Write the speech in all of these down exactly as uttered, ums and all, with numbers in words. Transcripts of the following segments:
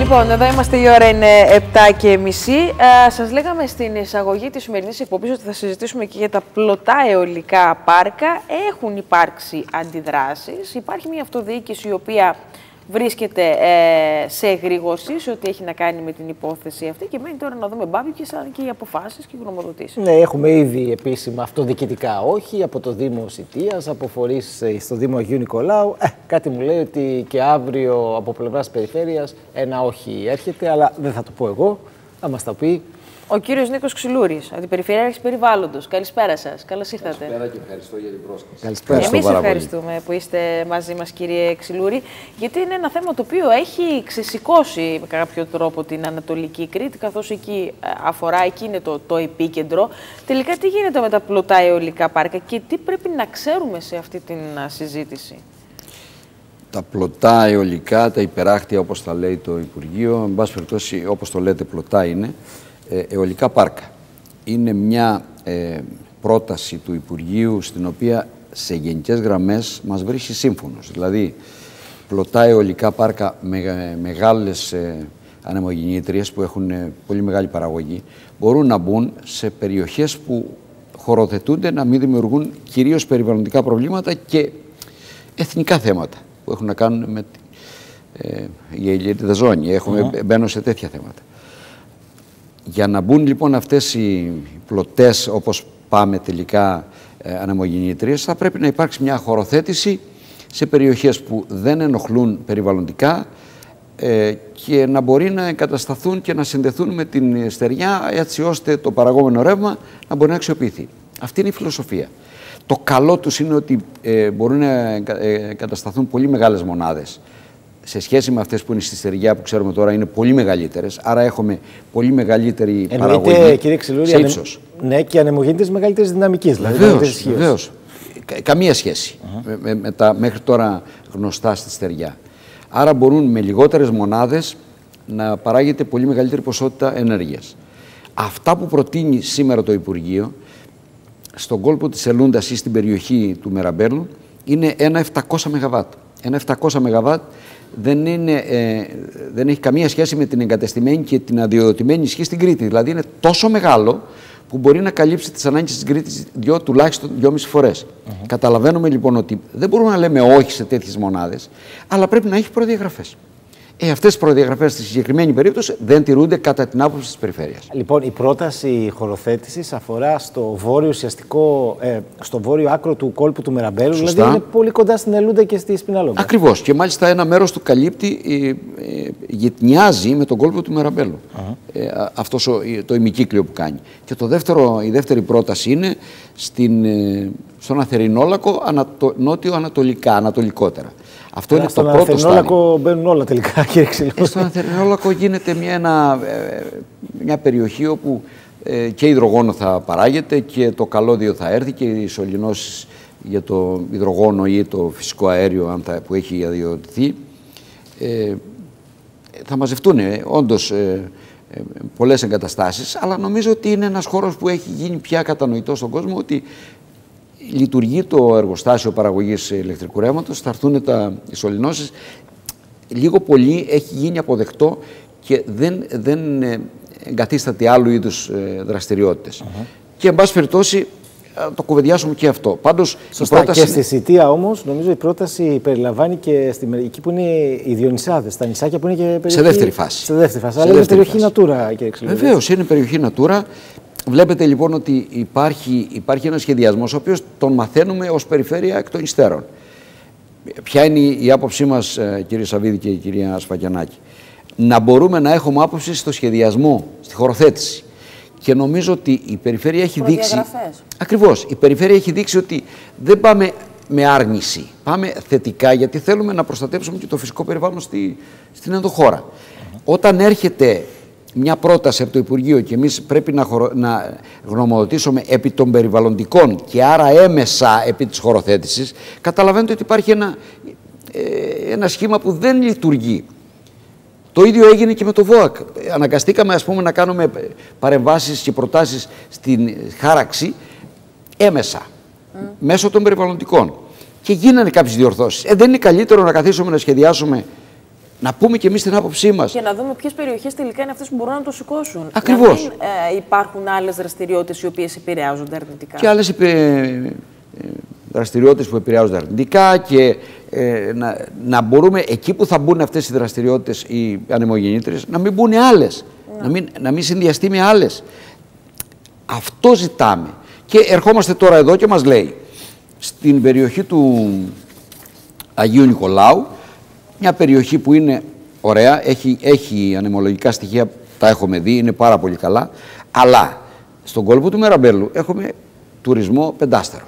Λοιπόν, εδώ είμαστε, η ώρα είναι επτά και μισή. Ε, σας λέγαμε στην εισαγωγή της σημερινής εκπομπής ότι θα συζητήσουμε και για τα πλωτά αιωλικά πάρκα. Έχουν υπάρξει αντιδράσεις. Υπάρχει μια αυτοδιοίκηση η οποία βρίσκεται ε, σε εγρήγορση σε ό,τι έχει να κάνει με την υπόθεση αυτή και μένει τώρα να δούμε μπάμπι και, σαν και οι αποφάσεις και οι γνωμοδοτήσεις. Ναι, έχουμε ήδη επίσημα αυτοδιοικητικά όχι από το Δήμο Σιτίας, από φορείς στο Δήμο Αγίου Νικολάου. Ε, κάτι μου λέει ότι και αύριο από πλευράς περιφέρειας ένα όχι έρχεται, αλλά δεν θα το πω εγώ, θα μας τα πει ο κύριος Νίκος Ξυλούρης, Αντιπεριφερειάρχης Περιβάλλοντος. Καλησπέρα σας. Καλώς ήρθατε. Καλησπέρα και ευχαριστώ για την πρόσκληση. Καλησπέρα. Εμείς ευχαριστούμε που είστε μαζί μας, κύριε Ξυλούρη, γιατί είναι ένα θέμα το οποίο έχει ξεσηκώσει με κάποιο τρόπο την Ανατολική Κρήτη, καθώς εκεί αφορά, εκεί είναι το, το επίκεντρο. Τελικά, τι γίνεται με τα πλωτά αιωλικά πάρκα και τι πρέπει να ξέρουμε σε αυτή την συζήτηση? Τα πλωτά αιωλικά, τα υπεράχτια, όπως τα λέει το Υπουργείο, εν πάση περιπτώσει, όπως το λέτε, πλωτά είναι, αιωλικά πάρκα. Είναι μια ε, πρόταση του Υπουργείου στην οποία σε γενικές γραμμές μας βρίσκει σύμφωνος. Δηλαδή, πλωτά αιωλικά πάρκα με, μεγάλες ε, ανεμογεννήτριες που έχουν ε, πολύ μεγάλη παραγωγή μπορούν να μπουν σε περιοχές που χωροθετούνται να μην δημιουργούν κυρίως περιβαλλοντικά προβλήματα και εθνικά θέματα που έχουν να κάνουν με ε, η ηλιοειδική ζώνη. Έχουμε, mm-hmm. μπαίνουν σε τέτοια θέματα. Για να μπουν λοιπόν αυτές οι πλωτές, όπως πάμε τελικά, ε, ανεμογεννήτριες, θα πρέπει να υπάρξει μια χωροθέτηση σε περιοχές που δεν ενοχλούν περιβαλλοντικά ε, και να μπορεί να εγκατασταθούν και να συνδεθούν με την στεριά, έτσι ώστε το παραγόμενο ρεύμα να μπορεί να αξιοποιηθεί. Αυτή είναι η φιλοσοφία. Το καλό τους είναι ότι ε, μπορούν να εγκατασταθούν πολύ μεγάλες μονάδες σε σχέση με αυτές που είναι στη στεριά που ξέρουμε τώρα είναι πολύ μεγαλύτερες, άρα έχουμε πολύ μεγαλύτερη παραγωγή. Εννοείται, κύριε Ξυλούρη, ανε... ναι, και ανεμογεννήτριες μεγαλύτερης δυναμικής. Δηλαδή βεβαίως, βεβαίως. Καμία σχέση uh-huh. με, με, με τα μέχρι τώρα γνωστά στη στεριά. Άρα μπορούν με λιγότερες μονάδες να παράγεται πολύ μεγαλύτερη ποσότητα ενέργειας. Αυτά που προτείνει σήμερα το Υπουργείο στον κόλπο της Ελούντας ή στην περιοχή του Μεραμπέλου είναι ένα επτακόσια μεγαβάτ. Ένα επτακόσια μεγαβάτ δεν, είναι, ε, δεν έχει καμία σχέση με την εγκατεστημένη και την αδειοδοτημένη ισχύ στην Κρήτη. Δηλαδή είναι τόσο μεγάλο που μπορεί να καλύψει τις ανάγκες της Κρήτης δυο, τουλάχιστον δυόμιση φορές. Mm-hmm. Καταλαβαίνουμε λοιπόν ότι δεν μπορούμε να λέμε όχι σε τέτοιες μονάδες, αλλά πρέπει να έχει προδιαγραφές. Ε, αυτές οι προδιαγραφές στη συγκεκριμένη περίπτωση δεν τηρούνται κατά την άποψη της περιφέρειας. Λοιπόν, η πρόταση χωροθέτησης αφορά στο βόρειο, ουσιαστικό, ε, στο βόρειο άκρο του κόλπου του Μεραμπέλου, σωστά. Δηλαδή είναι πολύ κοντά στην Ελούντα και στη Σπιναλόμπα. Ακριβώς. Και μάλιστα ένα μέρος του καλύπτει, ε, ε, γυτνιάζει με τον κόλπο του Μεραμπέλου. Uh-huh. ε, αυτός ο, το ημικύκλιο που κάνει. Και το δεύτερο, η δεύτερη πρόταση είναι στην, ε, στον Αθερινόλακο ανατο, νότιο-ανατολικά, ανατολικότερα. Αυτό Άρα είναι το πρώτο στάδιο. Στον Αθερινόλακο μπαίνουν όλα τελικά, κύριε Ξυλούρη. Στον Αθερινόλακο γίνεται μια, ένα, μια περιοχή όπου ε, και υδρογόνο θα παράγεται και το καλώδιο θα έρθει και οι σωληνώσεις για το υδρογόνο ή το φυσικό αέριο αν θα, που έχει αδειοδοτηθεί ε, θα μαζευτούν ε, όντως ε, ε, πολλές εγκαταστάσεις, αλλά νομίζω ότι είναι ένας χώρος που έχει γίνει πια κατανοητό στον κόσμο ότι λειτουργεί το εργοστάσιο παραγωγής ηλεκτρικού ρεύματος, θα έρθουν τα σωληνώσεις. Λίγο πολύ έχει γίνει αποδεκτό και δεν, δεν εγκαθίσταται άλλου είδους δραστηριότητες. Uh-huh. Και εν πάση περιπτώσει το κουβεντιάσουμε και αυτό. Πάντως, σωστά, η πρόταση... Και στη Σιτία όμως νομίζω η πρόταση περιλαμβάνει και στη, εκεί που είναι οι Διονυσάδες, στα νησάκια που είναι και περιοχή... Σε δεύτερη φάση. Σε δεύτερη φάση, σε αλλά δεύτερη είναι περιοχή Natura, κύριε Ξυλούρη. Βεβαίως, είναι περιοχή Natura. Βλέπετε λοιπόν ότι υπάρχει, υπάρχει ένας σχεδιασμός ο οποίος τον μαθαίνουμε ως περιφέρεια εκ των υστέρων. Ποια είναι η άποψή μας, κύριε Σαββίδη και η κυρία Σφακιανάκη? Να μπορούμε να έχουμε άποψη στο σχεδιασμό, στη χωροθέτηση. Και νομίζω ότι η περιφέρεια έχει δείξει... Ακριβώς. Η περιφέρεια έχει δείξει ότι δεν πάμε με άρνηση. Πάμε θετικά γιατί θέλουμε να προστατεύσουμε και το φυσικό περιβάλλον στη, στην ενδοχώρα. Mm-hmm. Όταν έρχεται μια πρόταση από το Υπουργείο και εμείς πρέπει να, χωρο... να γνωμοδοτήσουμε επί των περιβαλλοντικών και άρα έμεσα επί της χωροθέτησης, καταλαβαίνετε ότι υπάρχει ένα, ε, ένα σχήμα που δεν λειτουργεί. Το ίδιο έγινε και με το ΒΟΑΚ. Αναγκαστήκαμε ας πούμε, να κάνουμε παρεμβάσεις και προτάσεις στην χάραξη έμεσα, mm. μέσω των περιβαλλοντικών. Και γίνανε κάποιες διορθώσεις. Ε, δεν είναι καλύτερο να καθίσουμε να σχεδιάσουμε να πούμε και εμείς την άποψή μας. Και να δούμε ποιες περιοχές τελικά είναι αυτές που μπορούν να το σηκώσουν. Ακριβώς. Να μην ε, υπάρχουν άλλες δραστηριότητες οι οποίες επηρεάζονται αρνητικά. Και άλλες ε, δραστηριότητες που επηρεάζονται αρνητικά και ε, να, να μπορούμε εκεί που θα μπουν αυτές οι δραστηριότητες οι ανεμογεννήτριες να μην μπουν άλλες, ναι. να, μην, να μην συνδυαστεί με άλλες. Αυτό ζητάμε. Και ερχόμαστε τώρα εδώ και μας λέει στην περιοχή του Αγίου Νικολάου, μια περιοχή που είναι ωραία, έχει, έχει ανεμολογικά στοιχεία, τα έχουμε δει, είναι πάρα πολύ καλά, αλλά στον κόλπο του Μεραμπέλου έχουμε τουρισμό πεντάστερο.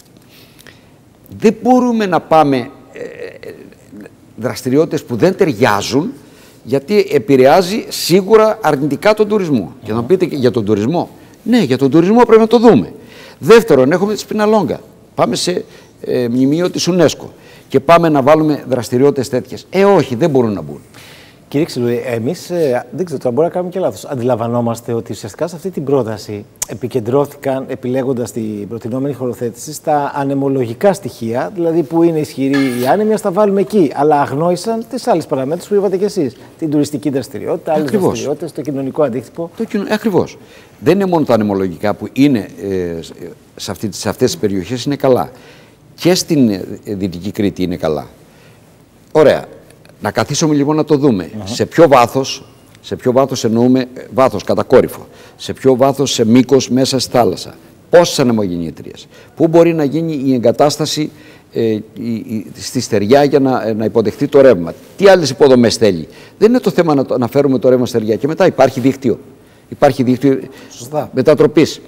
Δεν μπορούμε να πάμε ε, δραστηριότητες που δεν ταιριάζουν, γιατί επηρεάζει σίγουρα αρνητικά τον τουρισμό. Mm. Και να πείτε και για τον τουρισμό. Ναι, για τον τουρισμό πρέπει να το δούμε. Δεύτερον, έχουμε τη Σπιναλόγκα. Πάμε σε ε, μνημείο της UNESCO και πάμε να βάλουμε δραστηριότητες τέτοιες. Ε, όχι, δεν μπορούν να μπουν. Κύριε Ξυλουρή, εμείς, ε, δεν ξέρω, τώρα μπορεί να κάνουμε και λάθος. Αντιλαμβανόμαστε ότι ουσιαστικά σε αυτή την πρόταση επικεντρώθηκαν, επιλέγοντας την προτινόμενη χωροθέτηση, στα ανεμολογικά στοιχεία, δηλαδή που είναι ισχυρή η άνεμη, ας τα βάλουμε εκεί. Αλλά αγνόησαν τις άλλες παραμέτρους που είπατε κι εσείς. Την τουριστική δραστηριότητα, άλλες δραστηριότητες, το κοινωνικό αντίκτυπο. Το κοινο... Ακριβώς. Δεν είναι μόνο τα ανεμολογικά που είναι ε, σε, αυτή, σε αυτές τις περιοχές είναι καλά. Και στην ε, Δυτική Κρήτη είναι καλά. Ωραία. Να καθίσουμε λοιπόν να το δούμε. Uh-huh. Σε ποιο βάθος, σε ποιο βάθος εννοούμε βάθος κατακόρυφο, σε ποιο βάθος, σε μήκος μέσα στη θάλασσα, πόσες ανεμογεννήτριες, πού μπορεί να γίνει η εγκατάσταση ε, η, η, στη στεριά για να, να υποδεχτεί το ρεύμα, τι άλλες υποδομές θέλει. Δεν είναι το θέμα να, να φέρουμε το ρεύμα στεριά και μετά υπάρχει δίκτυο, υπάρχει δίκτυο μετατροπής.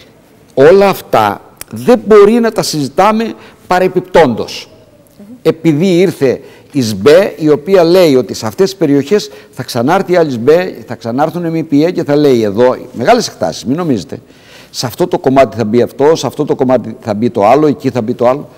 Όλα αυτά δεν μπορεί να τα συζητάμε παρεπιπτόντως. Mm-hmm. Επειδή ήρθε η ΣΜΠΕ, η οποία λέει ότι σε αυτές τις περιοχές θα ξανάρθει η άλλη ΣΜΠΕ, θα ξανάρθουν εμ πι ε και θα λέει εδώ, μεγάλες εκτάσεις, μην νομίζετε, σε αυτό το κομμάτι θα μπει αυτό, σε αυτό το κομμάτι θα μπει το άλλο, εκεί θα μπει το άλλο.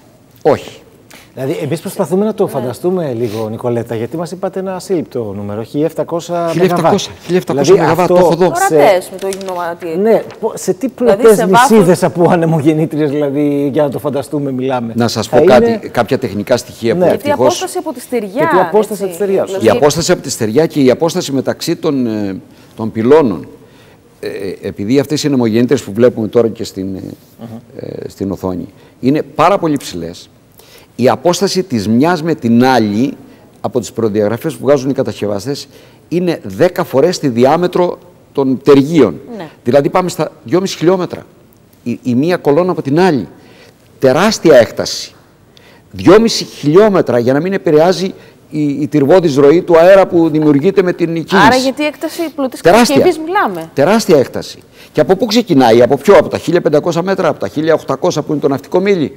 Όχι. Δηλαδή, εμείς προσπαθούμε να το φανταστούμε λίγο, Νικολέτα, γιατί μας είπατε ένα ασύλληπτο νούμερο, χίλια επτακόσια μεγαβάτ. χίλια επτακόσια μεγαβάτ, το έχω εδώ. Ορατές με το γυμνωματί. Ναι, σε τι πλωτές δηλαδή νησίδες βάθος... από ανεμογεννήτριες, δηλαδή, για να το φανταστούμε, μιλάμε. Να σας πω κάτι, είναι... κάποια τεχνικά στοιχεία ναι. που ευτυχώς... Γιατί η απόσταση από τη στεριά. Γιατί η απόσταση από τη στεριά. Η απόσταση από τη στεριά και η απόσταση μεταξύ των, των πυλώνων. Ε, επειδή αυτές οι ανεμογεννήτριες που βλέπουμε τώρα και στην, uh-huh. ε, στην οθόνη είναι πάρα πολύ ψηλές, η απόσταση της μιας με την άλλη από τις προδιαγραφές που βγάζουν οι κατασκευαστές είναι δέκα φορές τη διάμετρο των τεργείων. Ναι. Δηλαδή πάμε στα δυόμισι χιλιόμετρα. Η, η μία κολόνα από την άλλη. Τεράστια έκταση. δυόμισι χιλιόμετρα για να μην επηρεάζει η, η τυρβώδης ροή του αέρα που δημιουργείται με την κίνηση. Άρα γιατί η έκταση πλωτής κατασκευής μιλάμε. Τεράστια έκταση. Και από πού ξεκινάει, από ποιο, από τα χίλια πεντακόσια μέτρα, από τα χίλια οκτακόσια που είναι το ναυτικό μίλι.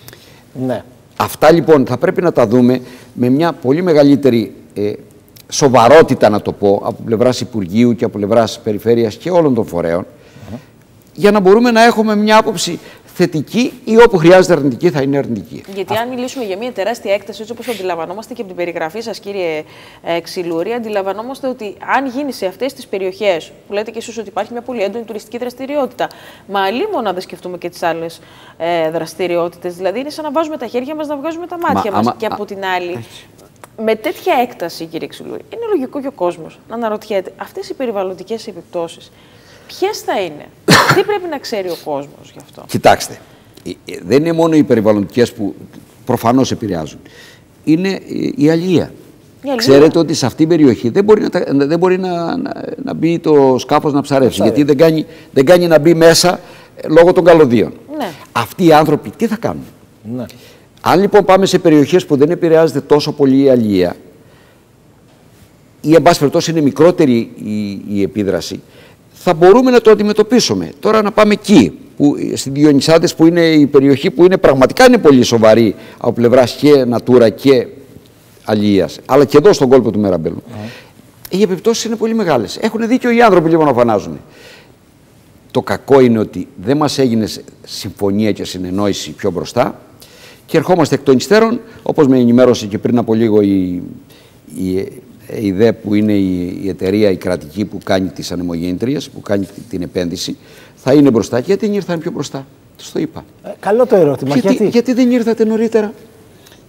Ναι. Αυτά λοιπόν θα πρέπει να τα δούμε με μια πολύ μεγαλύτερη ε, σοβαρότητα, να το πω, από πλευράς Υπουργείου και από πλευράς Περιφέρειας και όλων των φορέων, uh-huh. για να μπορούμε να έχουμε μια άποψη θετική ή όπου χρειάζεται αρνητική θα είναι αρνητική. Γιατί αν μιλήσουμε για μια τεράστια έκταση, έτσι όπως το αντιλαμβανόμαστε και από την περιγραφή σας, κύριε ε, Ξυλουρή, αντιλαμβανόμαστε ότι αν γίνει σε αυτές τις περιοχές, που λέτε και εσείς ότι υπάρχει μια πολύ έντονη τουριστική δραστηριότητα, μα αλλήμον να δεν σκεφτούμε και τις άλλες ε, δραστηριότητες. Δηλαδή είναι σαν να βάζουμε τα χέρια μας, να βγάζουμε τα μάτια μα, μας. Άμα, και από α, την άλλη, έτσι. Με τέτοια έκταση, κύριε Ξυλουρή, είναι λογικό και ο κόσμος να αναρωτιέται αυτές οι περιβαλλοντικές επιπτώσεις. Ποιες θα είναι, τι πρέπει να ξέρει ο κόσμος γι' αυτό. Κοιτάξτε, δεν είναι μόνο οι περιβαλλοντικές που προφανώς επηρεάζουν. Είναι η αλληλεία. Ξέρετε ότι σε αυτήν την περιοχή δεν μπορεί να, δεν μπορεί να, να, να μπει το σκάφος να ψαρεύσει, γιατί δεν κάνει, δεν κάνει να μπει μέσα λόγω των καλωδίων. Ναι. Αυτοί οι άνθρωποι τι θα κάνουν. Ναι. Αν λοιπόν πάμε σε περιοχές που δεν επηρεάζεται τόσο πολύ η αλληλεία, ή εν πάση περιπτώσει είναι μικρότερη η, η επίδραση, θα μπορούμε να το αντιμετωπίσουμε. Τώρα να πάμε εκεί, που, στην Διονυσάδες, που είναι η περιοχή που είναι, πραγματικά είναι πολύ σοβαρή από πλευράς και Natura και αλληλείας, αλλά και εδώ στον κόλπο του Μεραμπέλου. Mm. Οι επιπτώσεις είναι πολύ μεγάλες. Έχουν δίκιο οι άνθρωποι λίγο να φανάζουν. Το κακό είναι ότι δεν μας έγινε συμφωνία και συνεννόηση πιο μπροστά και ερχόμαστε εκ των υστέρων, όπως με ενημέρωσε και πριν από λίγο η, η η ΔΕ, που είναι η, η εταιρεία, η κρατική που κάνει τις ανεμογεννήτριες, που κάνει την, την επένδυση, θα είναι μπροστά. Γιατί δεν ήρθαν πιο μπροστά, τους το είπα. Ε, καλό το ερώτημα. Γιατί, γιατί? γιατί δεν ήρθατε νωρίτερα.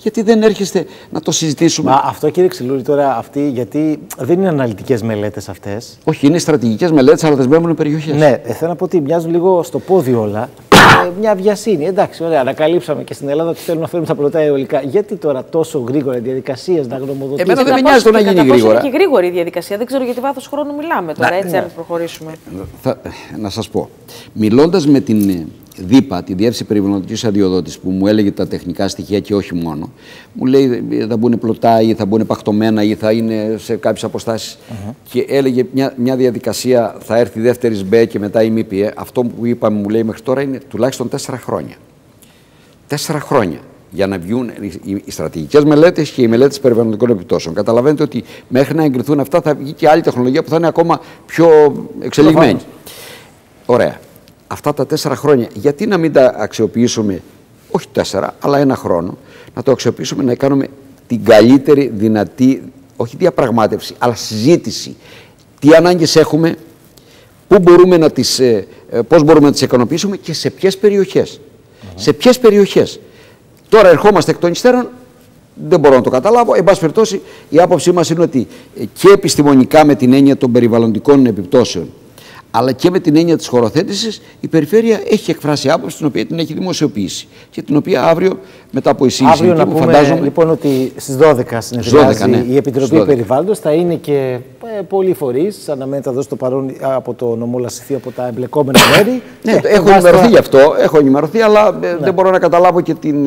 Γιατί δεν έρχεστε να το συζητήσουμε. Μα αυτό, κύριε Ξυλούρη, τώρα αυτή, γιατί δεν είναι αναλυτικές μελέτες αυτές. Όχι, είναι στρατηγικές μελέτες, αλλά δεσμεύουν περιοχές. Ναι, θέλω να πω ότι μοιάζουν λίγο στο πόδι όλα. ε, μια βιασύνη. Εντάξει, ωραία, ανακαλύψαμε και στην Ελλάδα ότι θέλουν να φέρουν τα πλωτά αιωλικά. Γιατί τώρα τόσο γρήγορα οι διαδικασίες να γνωμοδοτήσουν? Εμένα δεν με νοιάζει το να γίνει γρήγορα. Είναι και γρήγορη η διαδικασία. Δεν ξέρω για τι βάθος χρόνου μιλάμε τώρα, να, έτσι, ναι. αν προχωρήσουμε. Θα, να σας πω. Μιλώντας με την ΔΥΠΑ, τη Διεύθυνση Περιβαλλοντικής Αδειοδότησης, που μου έλεγε τα τεχνικά στοιχεία και όχι μόνο, μου λέει θα μπουν πλωτά ή θα μπουν παχτωμένα ή θα είναι σε κάποιες αποστάσεις. Uh-huh. Και έλεγε μια, μια διαδικασία θα έρθει δεύτερη ΣΜΠΕ και μετά η ΜΠΕ. Αυτό που είπαμε, μου λέει μέχρι τώρα, είναι τουλάχιστον τέσσερα χρόνια. Τέσσερα χρόνια για να βγουν οι στρατηγικές μελέτες και οι μελέτες περιβαλλοντικών επιπτώσεων. Καταλαβαίνετε ότι μέχρι να εγκριθούν αυτά θα βγει και άλλη τεχνολογία που θα είναι ακόμα πιο εξελιγμένη. Ωραία. Αυτά τα τέσσερα χρόνια, γιατί να μην τα αξιοποιήσουμε, όχι τέσσερα, αλλά ένα χρόνο, να το αξιοποιήσουμε να κάνουμε την καλύτερη δυνατή, όχι διαπραγμάτευση, αλλά συζήτηση. Τι ανάγκες έχουμε, πού μπορούμε να τις, ε, πώς μπορούμε να τις ικανοποιήσουμε και σε ποιες περιοχές. Mm-hmm. Σε ποιες περιοχές. Τώρα ερχόμαστε εκ των υστέρων, δεν μπορώ να το καταλάβω. Εν πάση περιπτώσει, η άποψή μας είναι ότι και επιστημονικά με την έννοια των περιβαλλοντικών επιπτώσεων, αλλά και με την έννοια της χωροθέτησης, η Περιφέρεια έχει εκφράσει άποψη την οποία την έχει δημοσιοποιήσει και την οποία αύριο, μετά από εισήγηση, αύριο να πούμε, φαντάζομαι, λοιπόν, ότι στις δώδεκα συνεδριάζει ναι. η Επιτροπή δώδεκα. Περιβάλλοντος. Θα είναι και ε, πολλοί φορείς. Αναμένεται να δώσει το παρόν από το νομολασιθή, από τα εμπλεκόμενα μέρη. Ναι, ε, έχω ενημερωθεί γι' αυτό, έχω ενημερωθεί, αλλά ναι. δεν μπορώ να καταλάβω και την,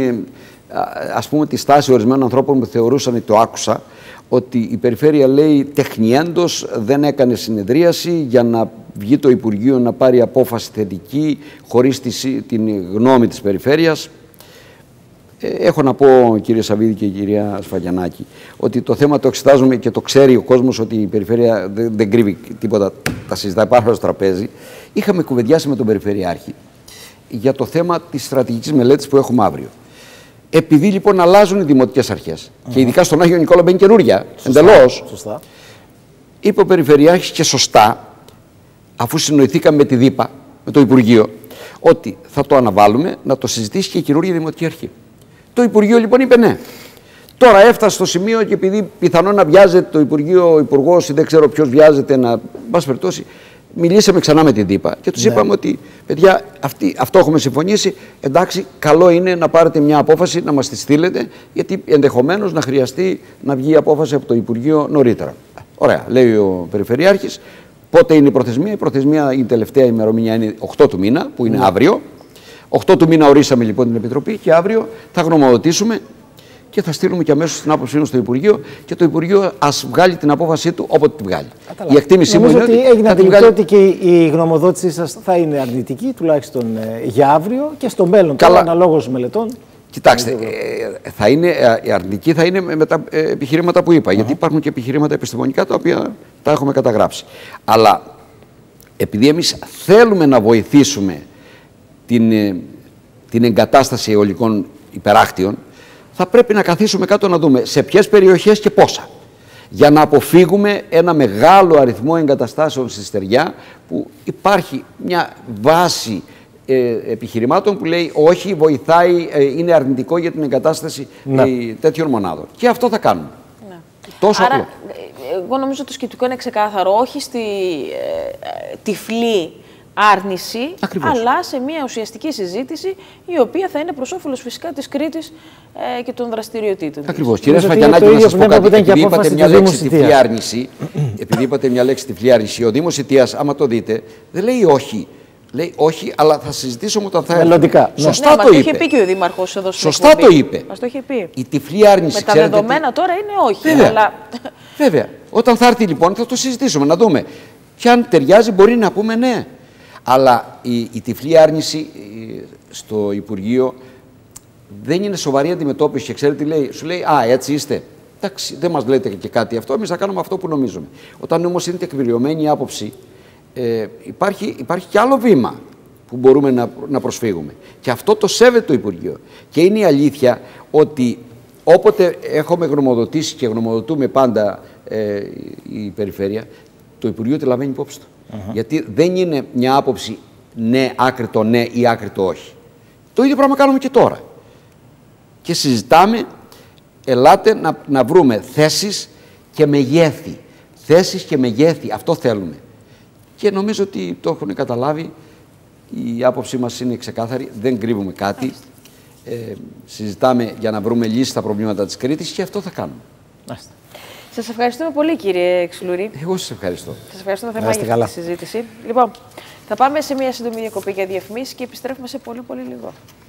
ας πούμε, τη στάση ορισμένων ανθρώπων που θεωρούσαν, το άκουσα, ότι η Περιφέρεια, λέει, τεχνιέντος δεν έκανε συνεδρίαση για να βγει το Υπουργείο να πάρει απόφαση θετική χωρίς την γνώμη της Περιφέρειας. Ε, έχω να πω, κύριε Σαββίδη και κυρία Σφαγιανάκη, ότι το θέμα το εξετάζουμε και το ξέρει ο κόσμος ότι η Περιφέρεια δεν, δεν κρύβει τίποτα, τα συζητάει πάρα στο τραπέζι. Είχαμε κουβεντιάσει με τον Περιφερειάρχη για το θέμα της στρατηγικής μελέτης που έχουμε αύριο. Επειδή λοιπόν αλλάζουν οι δημοτικές αρχές uh-huh. και ειδικά στον Άγιο Νικόλαο μπαίνει καινούρια, εντελώς, σωστά. είπε ο Περιφερειάρχης και σωστά, αφού συνοηθήκαμε με τη ΔΥΠΑ, με το Υπουργείο, ότι θα το αναβάλουμε να το συζητήσει και η καινούργια Δημοτική Αρχή. Το Υπουργείο λοιπόν είπε ναι. Τώρα έφτασε στο σημείο και επειδή πιθανόν να βιάζεται το Υπουργείο, ο Υπουργός ή δεν ξέρω ποιος βιάζεται να, μπας περιπτώσει, μιλήσαμε ξανά με την ΔΥΠΑ και τους ναι. είπαμε ότι, παιδιά, αυτή, αυτό έχουμε συμφωνήσει. Εντάξει, καλό είναι να πάρετε μια απόφαση, να μας τη στείλετε, γιατί ενδεχομένως να χρειαστεί να βγει η απόφαση από το Υπουργείο νωρίτερα. Ωραία, λέει ο Περιφερειάρχης. Πότε είναι η προθεσμία? Η προθεσμία, η τελευταία ημερομηνία είναι οκτώ του μήνα, που είναι ναι. αύριο. οκτώ του μήνα ορίσαμε λοιπόν την Επιτροπή και αύριο θα γνωμοδοτήσουμε και θα στείλουμε και αμέσως την άποψή μας στο Υπουργείο και το Υπουργείο ας βγάλει την απόφασή του όποτε τη βγάλει. Καταλάβει. Η εκτίμησή μου είναι ότι, ότι έγινε θα βγάλει... ότι και η γνωμοδότησή σας θα είναι αρνητική, τουλάχιστον ε, για αύριο και στο μέλλον. Καλά. Τώρα, αναλόγως μελετών. Κοιτάξτε, ε, θα είναι, ε, αρνητική θα είναι με τα ε, επιχειρήματα που είπα, uh-huh. γιατί υπάρχουν και επιχειρήματα επιστημονικά τα οποία τα έχουμε καταγράψει. Αλλά επειδή εμείς θέλουμε να βοηθήσουμε την, ε, την εγκατάσταση αιωλικών υπεράχτιων, θα πρέπει να καθίσουμε κάτω να δούμε σε ποιες περιοχές και πόσα. Για να αποφύγουμε ένα μεγάλο αριθμό εγκαταστάσεων στη στεριά που υπάρχει μια βάση ε, επιχειρημάτων που λέει όχι, βοηθάει, ε, είναι αρνητικό για την εγκατάσταση ε, τέτοιων μονάδων. Και αυτό θα κάνουμε. Ναι. Τόσο Άρα, απλό. Εγώ νομίζω ότι το σκεπτικό είναι ξεκάθαρο, όχι στη ε, τυφλή άρνηση, ακριβώς, αλλά σε μια ουσιαστική συζήτηση η οποία θα είναι προς όφελος φυσικά της Κρήτης ε, και των δραστηριοτήτων. Ακριβώς. Κύριε Σφαγιανάκη, να σας πω κάτι. Επειδή είπατε μια λέξη τυφλή άρνηση, επειδή είπατε μια λέξη τυφλή άρνηση, ο Δήμος Ιτίας, άμα το δείτε, δεν λέει όχι. Λέει όχι, αλλά θα συζητήσουμε όταν θα έρθει. Μελλοντικά. Σωστά ναι, το μας είπε. Το είχε πει και ο Δήμαρχος εδώ στην Σωστά το είπε. Μας το είχε πει. Η τυφλή άρνηση. Με τα δεδομένα τι... τώρα είναι όχι. Βέβαια. Αλλά... Βέβαια. Όταν θα έρθει λοιπόν θα το συζητήσουμε, να δούμε. Και αν ταιριάζει μπορεί να πούμε ναι. Αλλά η, η τυφλή άρνηση στο Υπουργείο δεν είναι σοβαρή αντιμετώπιση και ξέρετε τι λέει. Σου λέει, α, έτσι είστε. Εντάξει, δεν μας λέτε και κάτι αυτό, εμείς θα κάνουμε αυτό που νομίζουμε. Όταν όμως είναι τεκμηριωμένη η άποψη, ε, υπάρχει, υπάρχει και άλλο βήμα που μπορούμε να, να προσφύγουμε. Και αυτό το σέβεται το Υπουργείο. Και είναι η αλήθεια ότι όποτε έχουμε γνωμοδοτήσει και γνωμοδοτούμε πάντα ε, η Περιφέρεια, το Υπουργείο τη λαμβάνει υπόψη του. Uh-huh. Γιατί δεν είναι μια άποψη ναι, άκρητο ναι ή άκρητο όχι. Το ίδιο πράγμα κάνουμε και τώρα. Και συζητάμε ελάτε να, να βρούμε θέσεις και μεγέθη. Θέσεις και μεγέθη, αυτό θέλουμε. Και νομίζω ότι το έχουν καταλάβει. Η άποψή μας είναι ξεκάθαρη, δεν κρύβουμε κάτι. Ε, συζητάμε για να βρούμε λύσεις στα προβλήματα της Κρήτης και αυτό θα κάνουμε. Μάλιστα. Σας ευχαριστούμε πολύ, κύριε Ξυλουρί. Εγώ σας ευχαριστώ. Σας ευχαριστούμε θερμά για αυτή τη συζήτηση. Λοιπόν, θα πάμε σε μια σύντομη διακοπή για διαφημίσεις και επιστρέφουμε σε πολύ πολύ λίγο.